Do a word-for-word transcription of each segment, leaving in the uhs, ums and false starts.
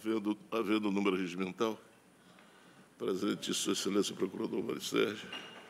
Havendo, havendo o número regimental, presente Sua Excelência o Procurador Mário Sérgio,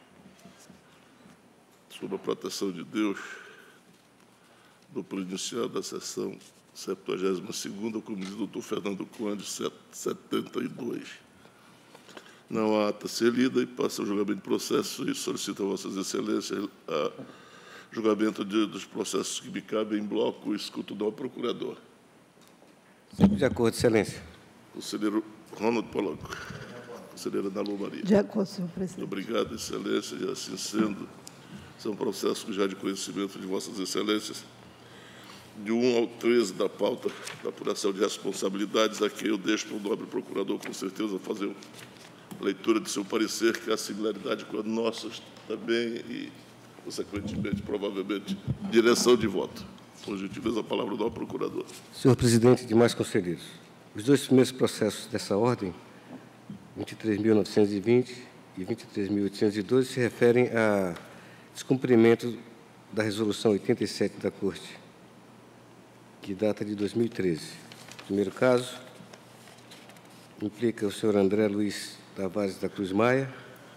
sob a proteção de Deus, do inicial da sessão septuagésima segunda, como diz o doutor Fernando Conde, setenta e dois. Não há ata a ser lida e passa ao julgamento de processo e solicito a Vossas Excelências a julgamento de, dos processos que me cabem em bloco e escuto do procurador. De acordo, Excelência. Conselheiro Ronald Polanco. Conselheira Ana Lu Maria. De acordo, senhor presidente. Obrigado, Excelência. E assim sendo, são processos já de conhecimento de Vossas Excelências, de um ao treze da pauta da apuração de responsabilidades, a quem eu deixo para o nobre procurador, com certeza, fazer a leitura de seu parecer, que há similaridade com as nossas também e, consequentemente, provavelmente, direção de voto. Por gentileza, a palavra do nobre procurador. Senhor presidente e demais conselheiros, os dois primeiros processos dessa ordem, vinte e três mil novecentos e vinte e vinte e três mil oitocentos e doze, se referem a descumprimento da Resolução oitenta e sete da Corte, que data de dois mil e treze. O primeiro caso implica o senhor André Luiz Tavares da Cruz Maia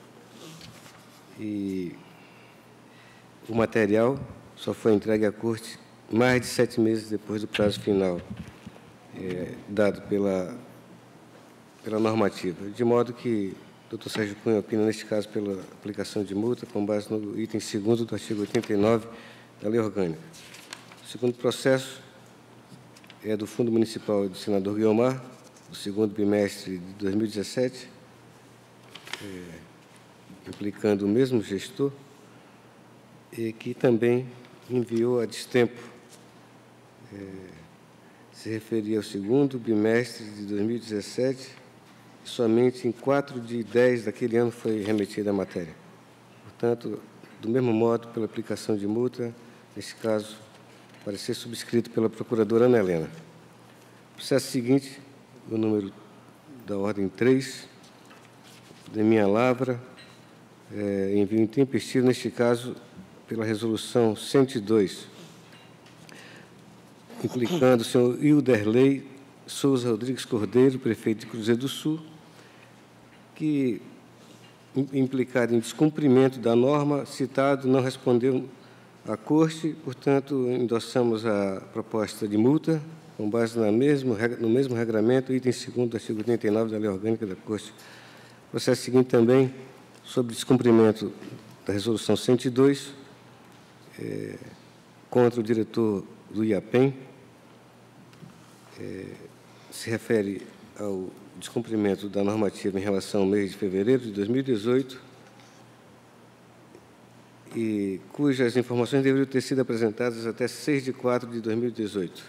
e o material só foi entregue à Corte mais de sete meses depois do prazo final é, dado pela, pela normativa, de modo que o doutor Sérgio Cunha opina, neste caso, pela aplicação de multa com base no item segundo do artigo oitenta e nove da Lei Orgânica. O segundo processo é do Fundo Municipal do senador Guiomar, do segundo bimestre de dois mil e dezessete, é, implicando o mesmo gestor, e que também enviou a destempo, é, se referia ao segundo bimestre de dois mil e dezessete, e somente em quatro de dez daquele ano foi remetida a matéria. Portanto, do mesmo modo, pela aplicação de multa, neste caso, parecer subscrito pela procuradora Ana Helena. O processo seguinte, o número da ordem três, de minha lavra, é, envio intempestivo, neste caso, pela resolução cento e dois, implicando o senhor Hilderley Souza Rodrigues Cordeiro, prefeito de Cruzeiro do Sul, que, implicado em descumprimento da norma, citado, não respondeu à Corte, portanto, endossamos a proposta de multa, com base na mesmo, no mesmo regramento, item segundo do artigo oitenta e nove da Lei Orgânica da Corte. O processo seguinte também, sobre descumprimento da resolução cento e dois, é, contra o diretor do IAPEM, é, se refere ao descumprimento da normativa em relação ao mês de fevereiro de dois mil e dezoito, e cujas informações deveriam ter sido apresentadas até seis de quatro de dois mil e dezoito.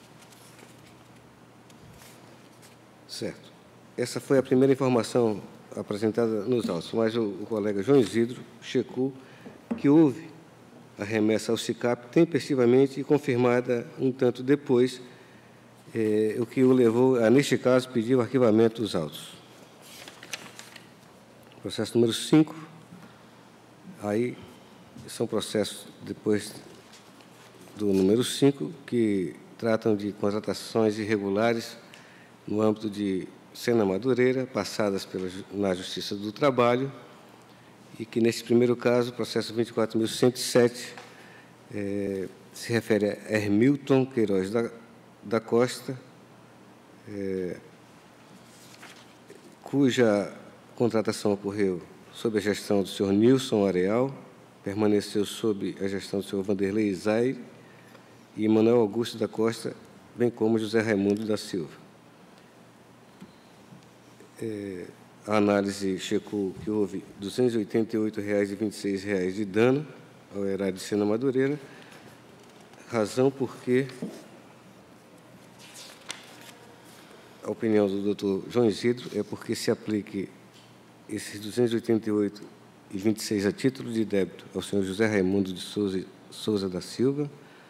Certo. Essa foi a primeira informação apresentada nos autos, mas o, o colega João Isidro checou que houve a remessa ao SICAP tempestivamente e confirmada um tanto depois, eh, o que o levou a, neste caso, pedir o arquivamento dos autos. Processo número cinco, aí são processos depois do número cinco, que tratam de contratações irregulares no âmbito de Sena Madureira, passadas pela, na Justiça do Trabalho, e que, nesse primeiro caso, o processo vinte e quatro mil cento e sete, é, se refere a Hermilton Queiroz da, da Costa, é, cuja contratação ocorreu sob a gestão do senhor Nilson Areal, permaneceu sob a gestão do senhor Vanderlei Isaire e Manuel Augusto da Costa, bem como José Raimundo da Silva. É, a análise checou que houve duzentos e oitenta e oito reais e vinte e seis centavos de dano ao erário de Sena Madureira, razão porque a opinião do doutor João Isidro é porque se aplique esses duzentos e oitenta e oito reais e vinte e seis centavos a título de débito ao senhor José Raimundo de Souza, Souza da Silva,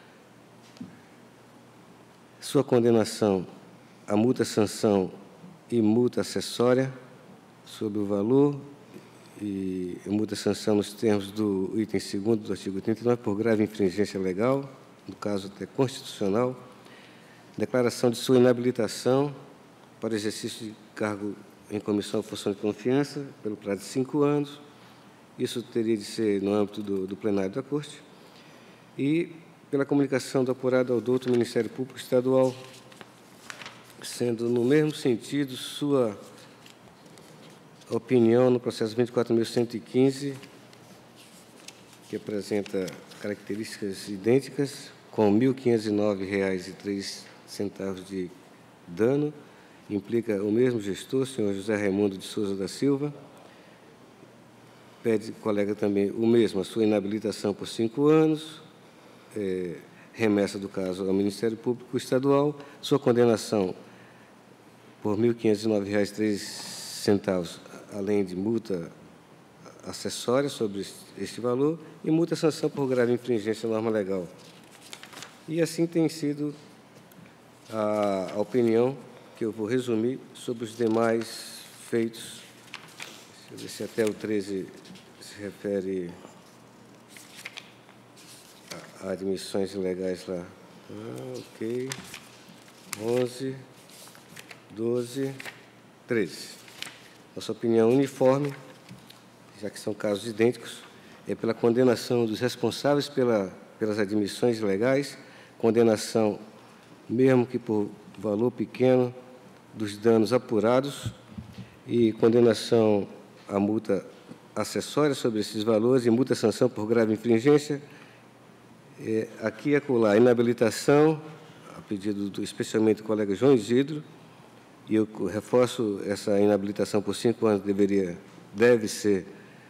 sua condenação a multa-sanção e multa acessória sobre o valor e multa-sanção nos termos do item segundo do artigo oitenta e nove por grave infringência legal, no caso até constitucional, declaração de sua inabilitação para exercício de cargo em comissão ou função de confiança, pelo prazo de cinco anos. Isso teria de ser no âmbito do, do plenário da Corte. E pela comunicação do apurado ao douto Ministério Público Estadual, sendo no mesmo sentido sua opinião no processo vinte e quatro mil cento e quinze, que apresenta características idênticas, com mil quinhentos e nove reais e três centavos de dano, implica o mesmo gestor, senhor José Raimundo de Souza da Silva. Pede, colega, também o mesmo, a sua inabilitação por cinco anos, é, remessa do caso ao Ministério Público Estadual, sua condenação por mil quinhentos e nove reais e três centavos, além de multa acessória sobre este valor e multa sanção por grave infringência da norma legal. E assim tem sido a, a opinião que eu vou resumir sobre os demais feitos. Deixa eu ver se até o treze se refere a, a admissões ilegais lá. Ah, ok. onze, doze, treze. Nossa opinião uniforme, já que são casos idênticos, é pela condenação dos responsáveis pela, pelas admissões ilegais, condenação, mesmo que por valor pequeno, dos danos apurados e condenação à multa acessória sobre esses valores e multa sanção por grave infringência. É, aqui e acolá, inabilitação, a pedido do, especialmente do colega João Isidro, e eu reforço essa inabilitação por cinco anos deveria, deve ser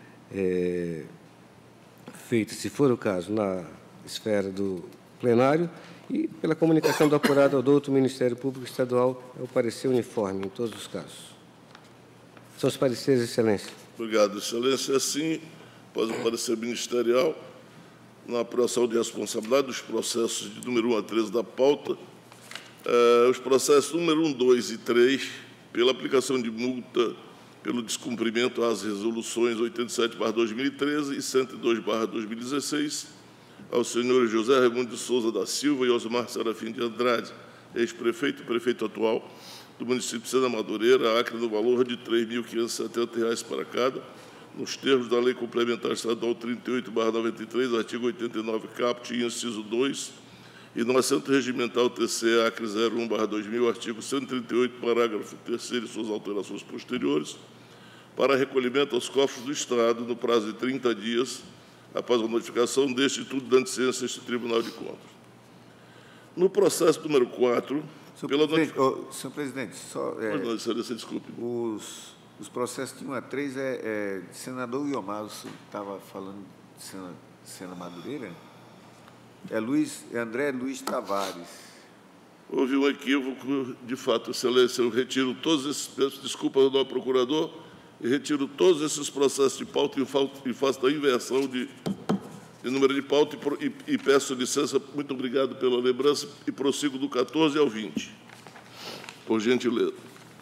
é, feita, se for o caso, na esfera do plenário, e pela comunicação do apurado ao douto Ministério Público Estadual, é o parecer uniforme em todos os casos. São os pareceres, Excelência. Obrigado, Excelência. Assim, após o parecer ministerial, na apuração de responsabilidade dos processos de número um a treze da pauta, eh, os processos número um, dois e três, pela aplicação de multa pelo descumprimento às resoluções oitenta e sete barra dois mil e treze e cento e dois barra dois mil e dezesseis, aos senhores José Raimundo de Souza da Silva e Osmar Serafim de Andrade, ex-prefeito e prefeito atual do município de Sena Madureira, Acre, no valor de três mil quinhentos e setenta reais para cada, nos termos da Lei Complementar Estadual trinta e oito barra noventa e três, artigo oitenta e nove, caput, inciso dois, e no assento regimental T C Acre zero um barra dois mil, artigo cento e trinta e oito, parágrafo terceiro e suas alterações posteriores, para recolhimento aos cofres do Estado no prazo de trinta dias, após a notificação deste e tudo dando ciência a este Tribunal de Contas. No processo número quatro, senhor pela presidente, notificação... oh, senhor presidente, só... É, não, Excelência, desculpe. Os, os processos de um a três é, é de senador Guiomar, o senhor estava falando de Sena, Sena Madureira? É, Luiz, é André Luiz Tavares. Houve um equívoco, de fato, Excelência, eu retiro todos esses... Peço desculpa ao nosso procurador, e retiro todos esses processos de pauta e faço a inversão de, de número de pauta e, e, e peço licença, muito obrigado pela lembrança, e prossigo do quatorze ao vinte, por gentileza.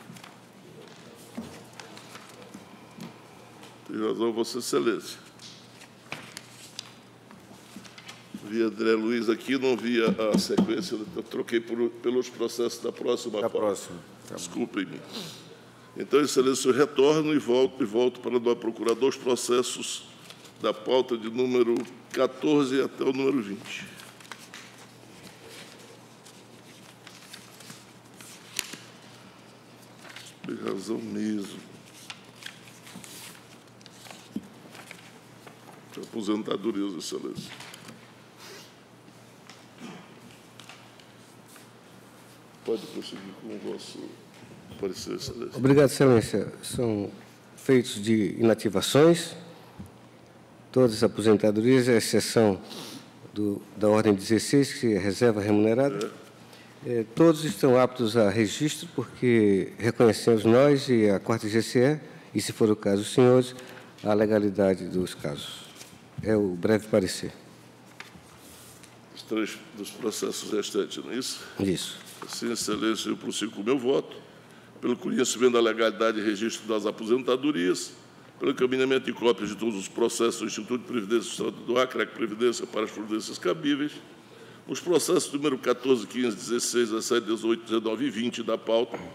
Tem razão, Vossa Excelência. Vi André Luiz aqui, não via a sequência, eu troquei por, pelos processos da próxima Da pauta. próxima. Tá. Desculpem-me. Então, Excelência, eu retorno e volto, e volto para o procurador os processos da pauta de número quatorze até o número vinte. Tem razão mesmo. Aposentadorias, Excelência. Pode prosseguir com o vosso... Parecer, Excelência. Obrigado, Excelência. São feitos de inativações, todas as aposentadorias, à exceção do, da ordem dezesseis, que é reserva remunerada. É. É, todos estão aptos a registro, porque reconhecemos nós e a quarta G C E, e, se for o caso, os senhores, a legalidade dos casos. É o breve parecer. Os três dos processos restantes, não é isso? Isso. Assim, Excelência, eu prossigo com o meu voto, pelo conhecimento da legalidade e registro das aposentadorias, pelo encaminhamento de cópias de todos os processos do Instituto de Previdência do Estado do Acre, a Previdência para as providências cabíveis, os processos número quatorze, quinze, dezesseis, dezessete, dezoito, dezenove e vinte da pauta,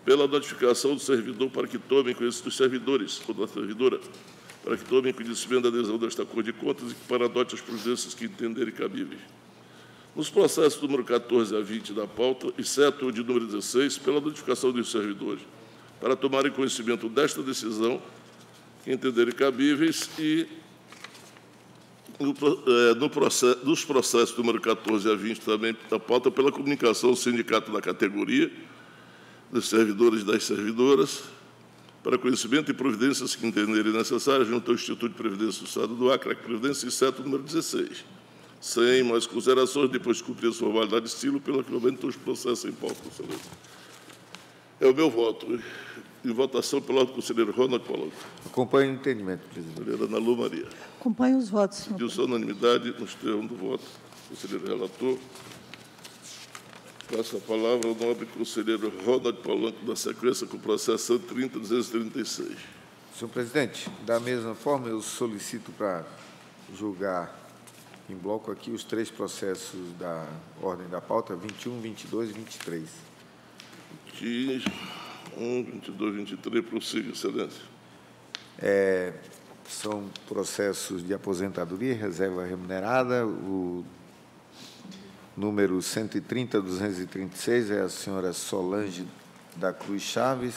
pela notificação do servidor para que tomem conhecimento dos servidores ou da servidora, para que tomem conhecimento da adesão desta Cor de Contas e que para adote as providências que entenderem cabíveis. Nos processos número quatorze a vinte da pauta, exceto o de número dezesseis, pela notificação dos servidores, para tomarem conhecimento desta decisão, que entenderem cabíveis, e no, é, no processo, nos processos número quatorze a vinte também da pauta, pela comunicação ao sindicato da categoria, dos servidores e das servidoras, para conhecimento e providências que entenderem necessárias junto ao Instituto de Previdência do Estado do Acre, a Previdência, exceto o número dezesseis. Sem mais considerações, depois de cumprir a sua validade de estilo, pelo arquivamento dos processos em pauta, Excelência. É o meu voto. Em votação pelo ordem do conselheiro Ronald Polanco. Acompanho o entendimento, presidente. Conselheira Ana Lu Maria. Acompanho os votos, senhor Pediu-se unanimidade nos termos do voto. Conselheiro relator. Passo a palavra ao nobre conselheiro Ronald Polanco, da sequência, com o processo trinta duzentos e trinta e seis. Senhor presidente, da mesma forma, eu solicito para julgar em bloco aqui os três processos da ordem da pauta, vinte e um, vinte e dois e vinte e três. vinte e um, vinte e dois, vinte e três, prossiga, Excelência. É, são processos de aposentadoria e reserva remunerada. O número cento e trinta, duzentos e trinta e seis é a senhora Solange da Cruz Chaves.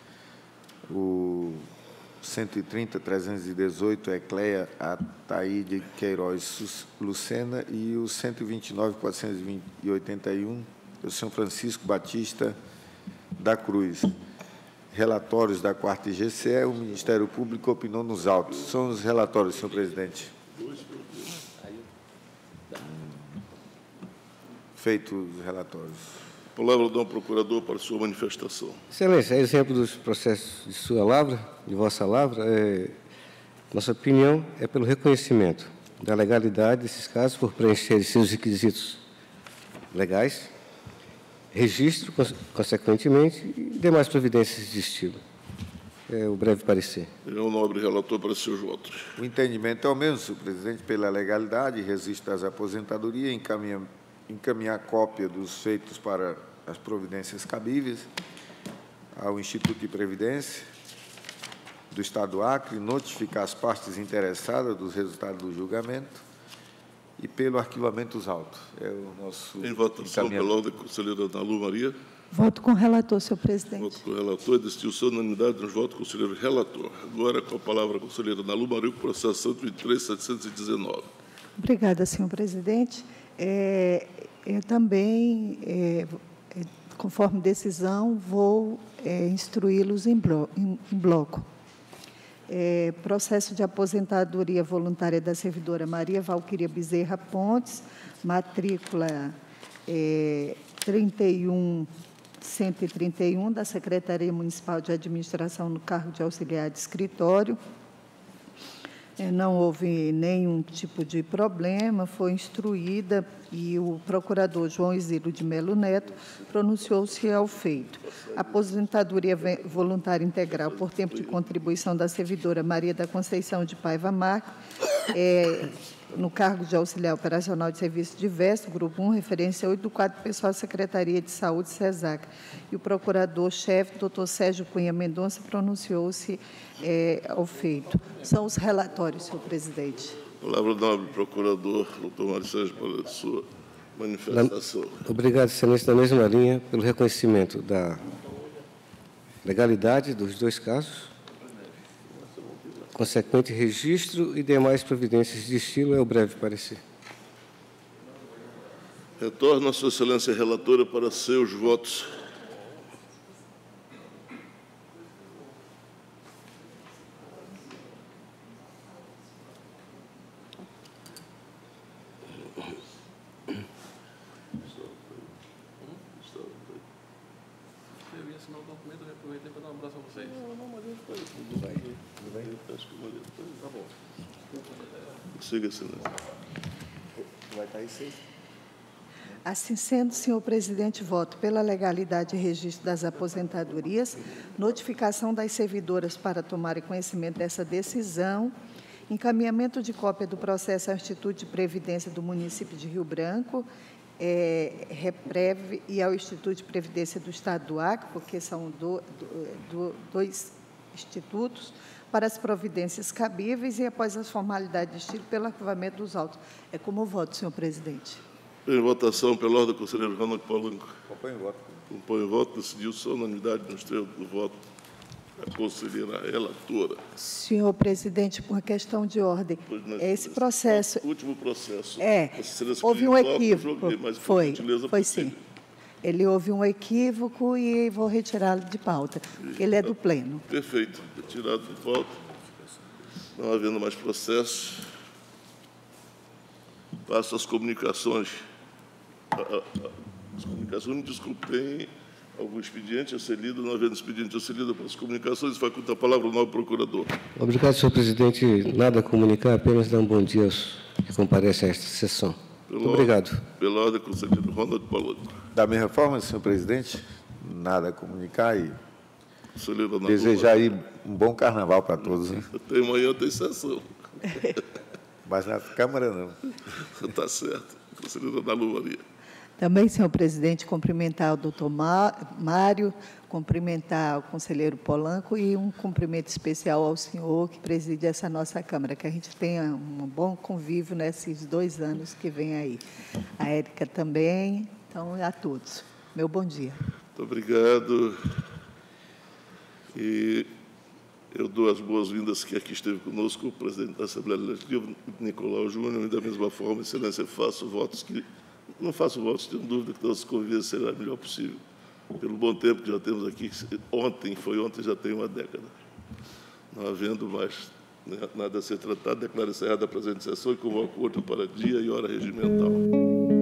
O cento e trinta, trezentos e dezoito é Cleia Ataíde Queiroz Lucena. E o cento e vinte e nove, quatrocentos e oitenta e um é o senhor Francisco Batista da Cruz. Relatórios da quarta I G C E, o Ministério Público opinou nos autos. São os relatórios, senhor presidente. Feitos os relatórios. A palavra do procurador para sua manifestação. Excelência, é exemplo dos processos de sua lavra, de vossa lavra, é, nossa opinião é pelo reconhecimento da legalidade desses casos por preencher seus requisitos legais, registro, consequentemente, e demais providências de estilo. É o breve parecer. É o nobre relator para seus votos. O entendimento é o mesmo, senhor presidente, pela legalidade, registro das aposentadorias, encaminhar, encaminhar cópia dos feitos para as providências cabíveis ao Instituto de Previdência do Estado do Acre, notificar as partes interessadas dos resultados do julgamento e pelo arquivamento dos autos. É o nosso Em votação pela ordem, conselheira Ana Lu Maria. Voto com o relator, senhor presidente. Voto com o relator. Decidiu-se unanimidade nos votos do conselheiro relator. Agora, com a palavra, a conselheira Ana Lu Maria, com o processo cento e vinte e três, setecentos e dezenove. Obrigada, senhor presidente. É, eu também, é, é, conforme decisão, vou é, instruí-los em, blo em, em bloco. É, processo de aposentadoria voluntária da servidora Maria Valquíria Bezerra Pontes, matrícula é, trinta e um, cento e trinta e um, da Secretaria Municipal de Administração, no cargo de auxiliar de escritório. É, não houve nenhum tipo de problema, foi instruída e o procurador João Isílio de Melo Neto pronunciou-se ao feito. Aposentadoria voluntária integral por tempo de contribuição da servidora Maria da Conceição de Paiva Marques, é, no cargo de auxiliar operacional de serviço diverso, grupo um, referência oito do quadro pessoal da Secretaria de Saúde, SESAC. E o procurador-chefe, doutor Sérgio Cunha Mendonça, pronunciou-se é, ao feito. São os relatórios, senhor presidente. Palavra do nobre procurador, doutor Mário Sérgio, para a sua manifestação. Obrigado, excelência, na mesma linha, pelo reconhecimento da legalidade dos dois casos, consequente registro e demais providências de estilo, é o breve parecer. Retorno a sua excelência relatora para seus votos. Eu ia assinar o documento, eu aproveitei para dar um abraço a vocês. Não, não, mas ele faz tudo bem. Tudo bem? Acho que o tá bom. Siga, excelência. Vai estar aí seis. Assim sendo, senhor presidente, voto pela legalidade e registro das aposentadorias, notificação das servidoras para tomarem conhecimento dessa decisão, encaminhamento de cópia do processo ao Instituto de Previdência do município de Rio Branco é, Reprev e ao Instituto de Previdência do Estado do Acre, porque são do, do, do, dois institutos, para as providências cabíveis e, após as formalidades de estilo, pelo arquivamento dos autos. É como voto, senhor presidente. Em votação, pela ordem, conselheiro Ronald Polanco. Acompanho o voto. Acompanho o voto. Decidiu-se a unanimidade no extremo do voto a conselheira relatora. Senhor presidente, por uma questão de ordem, Pois nós- esse processo... O último processo. É, Você houve um pediu bloco, eu equívoco. joguei, mas por Foi, gentileza, foi possível. sim. Ele houve um equívoco e vou retirá-lo de pauta. Ele é do pleno. Perfeito. Retirado de volta. Não havendo mais processo, passo às comunicações. A- a- a- As comunicações, me desculpe, tem algum expediente a ser lido, não havendo expediente a ser lido para as comunicações, faculta a palavra ao novo procurador. Obrigado, senhor presidente. Nada a comunicar, apenas dar um bom dia aos que comparecem a esta sessão. Muito Pela obrigado. ordem- Pela ordem, conselheiro Ronald Polanco. Da mesma forma, senhor presidente, nada a comunicar e Conselheiro Ana desejar Lula. aí um bom carnaval para todos, né? Tem manhã, tem sessão. Mas na Câmara não. Está certo. Conselheiro Ana Lula Maria. Também, senhor presidente, cumprimentar o doutor Má- Mário, cumprimentar o conselheiro Polanco e um cumprimento especial ao senhor que preside essa nossa Câmara, que a gente tenha um bom convívio nesses dois anos que vem aí. A Érica também, então, a todos. Meu bom dia. Muito obrigado. E eu dou as boas-vindas que aqui esteve conosco o presidente da Assembleia Legislativa, Nicolau Júnior, e da mesma forma, excelência, faço votos que... Não faço votos, tenho dúvida que nossa convivência será a melhor possível, pelo bom tempo que já temos aqui. Ontem, foi ontem, já tem uma década. Não havendo mais nada a ser tratado, declaro encerrada a presente sessão e convoco outra para dia e hora regimental.